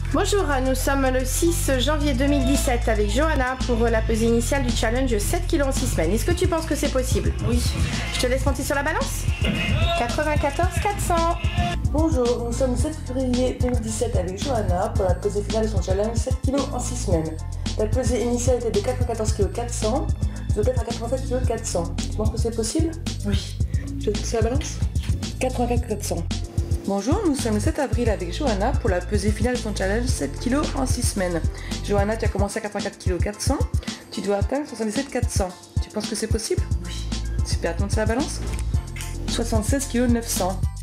Bonjour, nous sommes le 6 janvier 2017 avec Johanna pour la pesée initiale du challenge 7 kg en 6 semaines. Est-ce que tu penses que c'est possible? Oui. Je te laisse monter sur la balance. 94 400. Bonjour, nous sommes le 7 février 2017 avec Johanna pour la pesée finale de son challenge 7 kg en 6 semaines. La pesée initiale était de 94 kg 400, tu dois être à 87 kg 400. Tu penses que c'est possible? Oui. Je te laisse sur la balance. 84 400. Bonjour, nous sommes le 7 avril avec Johanna pour la pesée finale de son challenge 7 kg en 6 semaines. Johanna, tu as commencé à 84 kg 400, tu dois atteindre 77 400. Tu penses que c'est possible? Oui. Super, monte sur la balance. 76 kg 900.